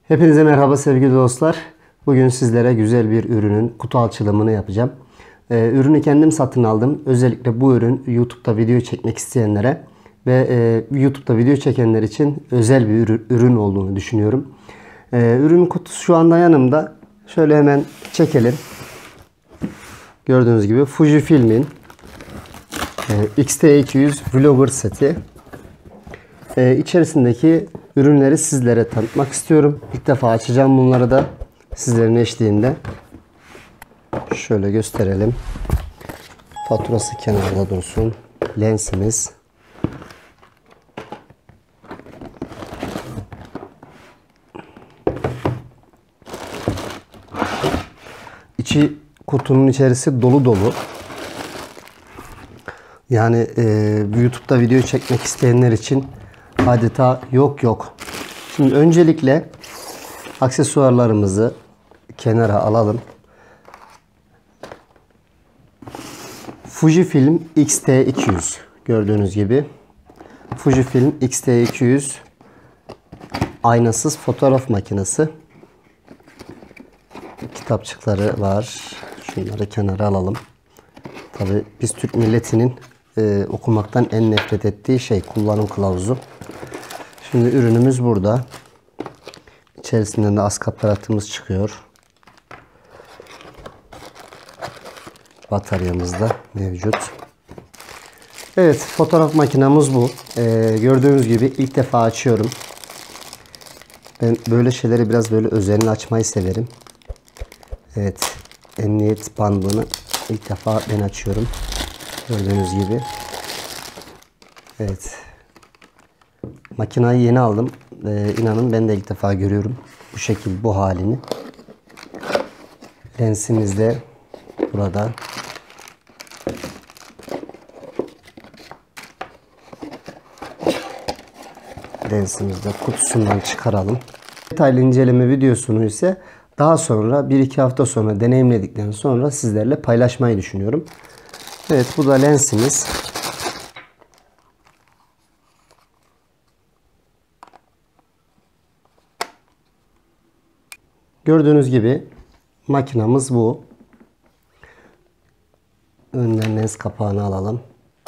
Hepinize merhaba sevgili dostlar. Bugün sizlere güzel bir ürünün kutu açılımını yapacağım. Ürünü kendim satın aldım. Özellikle bu ürün YouTube'da video çekmek isteyenlere ve YouTube'da video çekenler için özel bir ürün olduğunu düşünüyorum. Ürünün kutusu şu anda yanımda. Şöyle hemen çekelim. Gördüğünüz gibi Fujifilm'in X-T200 Vlogger seti. İçerisindeki ürünleri sizlere tanıtmak istiyorum. İlk defa açacağım bunları da sizlerin eşliğinde. Şöyle gösterelim. Faturası kenarda dursun. Lensimiz. Kutunun içerisi dolu dolu. Yani YouTube'da video çekmek isteyenler için adeta yok. Şimdi öncelikle aksesuarlarımızı kenara alalım. Fujifilm X-T200 gördüğünüz gibi. Fujifilm X-T200 aynasız fotoğraf makinesi. Kitapçıkları var. Şunları kenara alalım. Tabi biz Türk milletinin okumaktan en nefret ettiği şey kullanım kılavuzu. Şimdi ürünümüz burada. İçerisinden de ASCII aparatımız çıkıyor. Bataryamız da mevcut. Evet, fotoğraf makinamız bu. Gördüğünüz gibi ilk defa açıyorum. Ben böyle şeyleri biraz böyle özenli açmayı severim. Evet, emniyet bandını ilk defa ben açıyorum. Gördüğünüz gibi. Evet. Makinayı yeni aldım. İnanın ben de ilk defa görüyorum. Bu şekil, bu halini. Lensimiz de burada. Lensimizi de kutusundan çıkaralım. Detaylı inceleme videosunu ise daha sonra 1-2 hafta sonra deneyimledikten sonra sizlerle paylaşmayı düşünüyorum. Evet, bu da lensimiz. Gördüğünüz gibi makinamız bu. Önden lens kapağını alalım.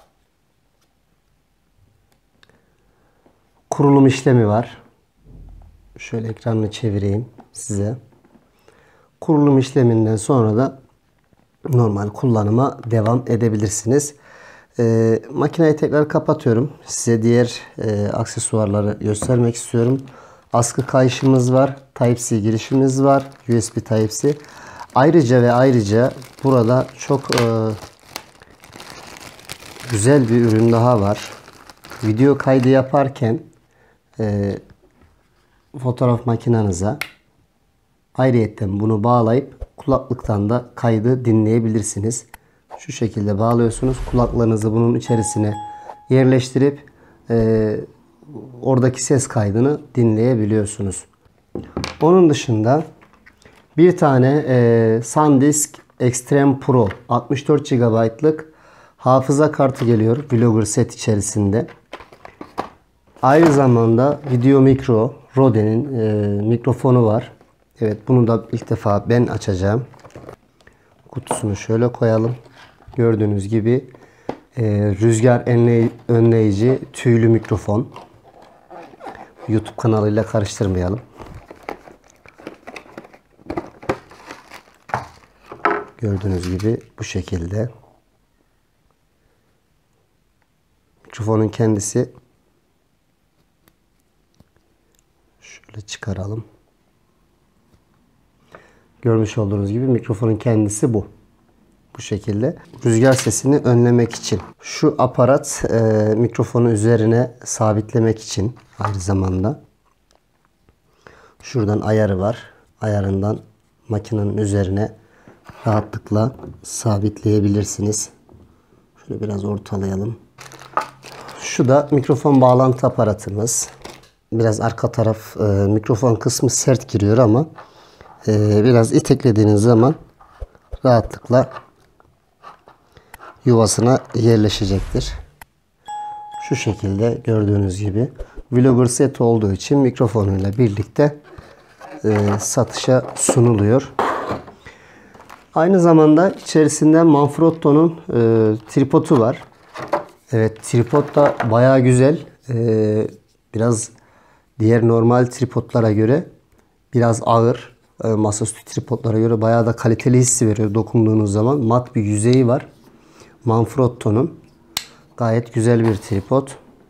Kurulum işlemi var. Şöyle ekranını çevireyim size. Kurulum işleminden sonra da normal kullanıma devam edebilirsiniz. Makineyi tekrar kapatıyorum. Size diğer aksesuarları göstermek istiyorum. Askı kayışımız var. Type-C girişimiz var. USB Type-C. Ayrıca burada çok güzel bir ürün daha var. Video kaydı yaparken fotoğraf makinenize ayrıyetten bunu bağlayıp kulaklıktan da kaydı dinleyebilirsiniz. Şu şekilde bağlıyorsunuz. Kulaklarınızı bunun içerisine yerleştirip oradaki ses kaydını dinleyebiliyorsunuz. Onun dışında bir tane SanDisk Extreme Pro 64 GB'lık hafıza kartı geliyor Vlogger set içerisinde. Aynı zamanda Video Micro Rode'nin mikrofonu var. Evet, bunu da ilk defa ben açacağım. Kutusunu şöyle koyalım. Gördüğünüz gibi rüzgar önleyici tüylü mikrofon. YouTube kanalıyla karıştırmayalım. Gördüğünüz gibi bu şekilde. Mikrofonun kendisi. Şöyle çıkaralım. Görmüş olduğunuz gibi mikrofonun kendisi bu. Bu şekilde. Rüzgar sesini önlemek için. Şu aparat mikrofonu üzerine sabitlemek için aynı zamanda. Şuradan ayarı var. Ayarından makinenin üzerine rahatlıkla sabitleyebilirsiniz. Şöyle biraz ortalayalım. Şu da mikrofon bağlantı aparatımız. Biraz arka taraf mikrofon kısmı sert giriyor ama biraz iteklediğiniz zaman rahatlıkla yuvasına yerleşecektir. Şu şekilde gördüğünüz gibi Vlogger set olduğu için mikrofonuyla birlikte satışa sunuluyor. Aynı zamanda içerisinde Manfrotto'nun tripodu var. Evet, tripod da bayağı güzel. Biraz diğer normal tripodlara göre biraz ağır. Masaüstü tripodlara göre bayağı da kaliteli hissi veriyor dokunduğunuz zaman. Mat bir yüzeyi var. Manfrotto'nun. Gayet güzel bir tripod.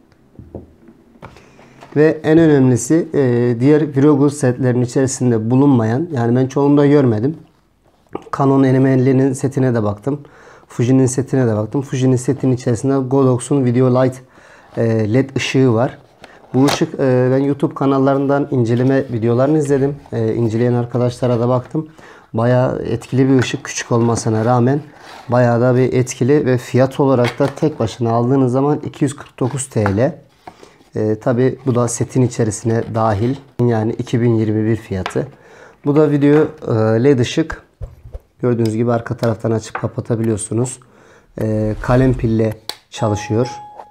Ve en önemlisi diğer Vlogger setlerin içerisinde bulunmayan, yani ben çoğunda görmedim. Canon M50'nin setine de baktım. Fuji'nin setine de baktım. Fuji'nin setinin içerisinde Godox'un Video Light LED ışığı var. Bu ışık ben YouTube kanallarından inceleme videolarını izledim. İnceleyen arkadaşlara da baktım. Bayağı etkili bir ışık, küçük olmasına rağmen bayağı da bir etkili ve fiyat olarak da tek başına aldığınız zaman 249 TL. Tabi bu da setin içerisine dahil, yani 2021 fiyatı. Bu da video LED ışık. Gördüğünüz gibi arka taraftan açıp kapatabiliyorsunuz. Kalem pille çalışıyor.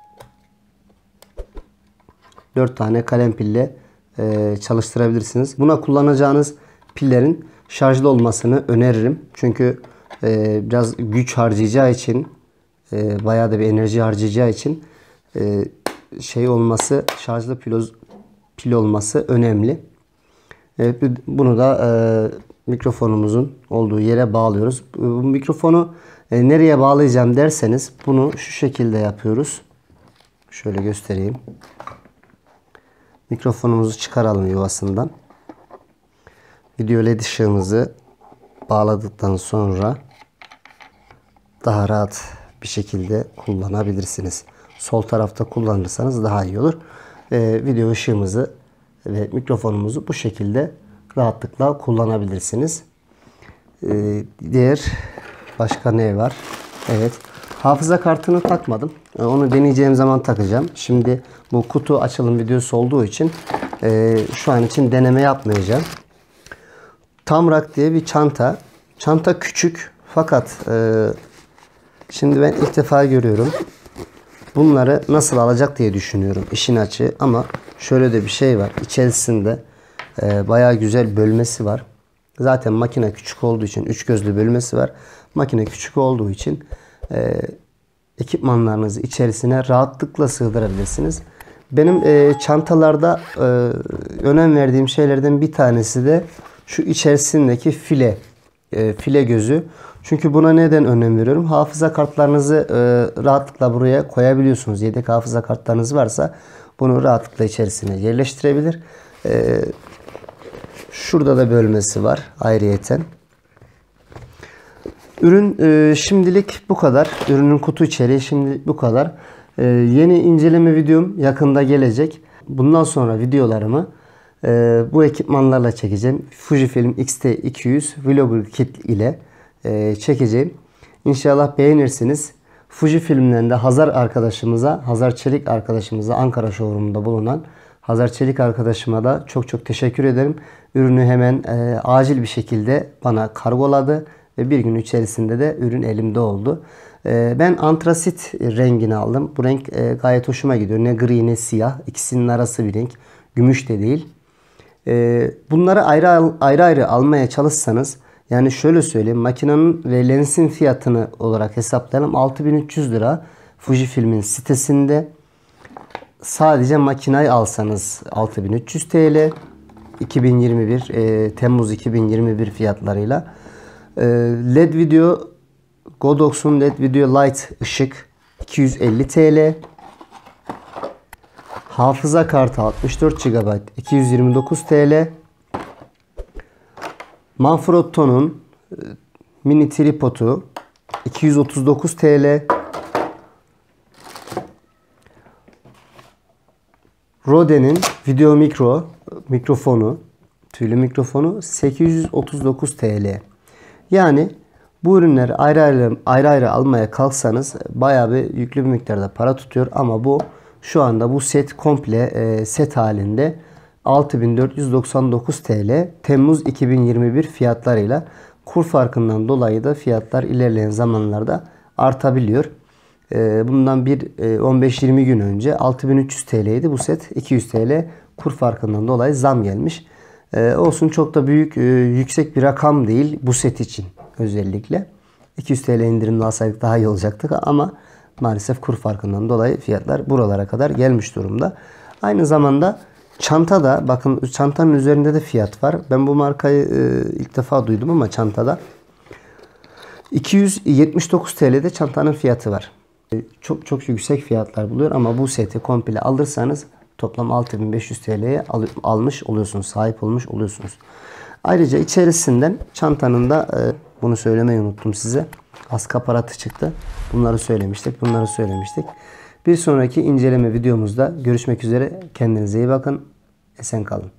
4 tane kalem pille çalıştırabilirsiniz. Buna kullanacağınız pillerin şarjlı olmasını öneririm. Çünkü biraz güç harcayacağı için, bayağı da bir enerji harcayacağı için şarjlı pil olması önemli. Bunu da mikrofonumuzun olduğu yere bağlıyoruz. Bu mikrofonu nereye bağlayacağım derseniz bunu şu şekilde yapıyoruz. Şöyle göstereyim. Mikrofonumuzu çıkaralım yuvasından. Video LED ışığımızı bağladıktan sonra daha rahat bir şekilde kullanabilirsiniz. Sol tarafta kullanırsanız daha iyi olur. Video ışığımızı ve mikrofonumuzu bu şekilde rahatlıkla kullanabilirsiniz. Diğer başka ne var? Evet. Hafıza kartını takmadım. Onu deneyeceğim zaman takacağım. Şimdi bu kutu açılım videosu olduğu için şu an için deneme yapmayacağım. Tamrak diye bir çanta. Çanta küçük fakat şimdi ben ilk defa görüyorum. Bunları nasıl alacak diye düşünüyorum. İşin açığı, ama şöyle de bir şey var. İçerisinde bayağı güzel bölmesi var. Zaten makine küçük olduğu için 3 gözlü bölmesi var. Makine küçük olduğu için ekipmanlarınızı içerisine rahatlıkla sığdırabilirsiniz. Benim çantalarda önem verdiğim şeylerden bir tanesi de şu içerisindeki file gözü. Çünkü buna neden önem veriyorum? Hafıza kartlarınızı rahatlıkla buraya koyabiliyorsunuz. Yedek hafıza kartlarınız varsa bunu rahatlıkla içerisine yerleştirebilir. Şurada da bölmesi var ayrıyeten. Ürün şimdilik bu kadar. Ürünün kutu içeriği şimdilik bu kadar. Yeni inceleme videom yakında gelecek. Bundan sonra videolarımı bu ekipmanlarla çekeceğim. Fujifilm X-T200 Vlogger Kit ile çekeceğim. İnşallah beğenirsiniz. Fujifilm'den de Hazar Çelik arkadaşımıza, Ankara showroom'da bulunan Hazar Çelik arkadaşıma da çok teşekkür ederim. Ürünü hemen acil bir şekilde bana kargoladı ve bir gün içerisinde de ürün elimde oldu. Ben antrasit rengini aldım. Bu renk gayet hoşuma gidiyor. Ne gri ne siyah. İkisinin arası bir renk. Gümüş de değil. Bunları ayrı almaya çalışsanız, yani şöyle söyleyeyim, makinenin ve lensin fiyatını olarak hesaplayalım. 6300 lira Fujifilm'in sitesinde. Sadece makinayı alsanız 6300 TL. 2021 Temmuz 2021 fiyatlarıyla. LED video, Godox'un LED Video Light ışık 250 TL. Hafıza kartı 64 GB 229 TL. Manfrotto'nun mini tripodu 239 TL. Rode'nin video mikrofonu, tüylü mikrofonu 839 TL. Yani bu ürünleri ayrı almaya kalksanız bayağı bir yüklü bir miktarda para tutuyor, ama bu şu anda bu set komple set halinde 6499 TL Temmuz 2021 fiyatlarıyla. Kur farkından dolayı da fiyatlar ilerleyen zamanlarda artabiliyor. Bundan 15-20 gün önce 6300 TL'ydi bu set. 200 TL kur farkından dolayı zam gelmiş. Olsun, çok da büyük yüksek bir rakam değil bu set için özellikle. 200 TL indirimli alsaydık daha iyi olacaktı ama maalesef kur farkından dolayı fiyatlar buralara kadar gelmiş durumda. Aynı zamanda çanta da, bakın çantanın üzerinde de fiyat var. Ben bu markayı ilk defa duydum ama çantada 279 TL'de çantanın fiyatı var. Çok yüksek fiyatlar buluyor ama bu seti komple alırsanız toplam 6500 TL'ye almış oluyorsunuz, sahip olmuş oluyorsunuz. Ayrıca içerisinden çantanın da bunu söylemeyi unuttum size. Askı aparatı çıktı. Bunları söylemiştik. Bir sonraki inceleme videomuzda görüşmek üzere. Kendinize iyi bakın. Esen kalın.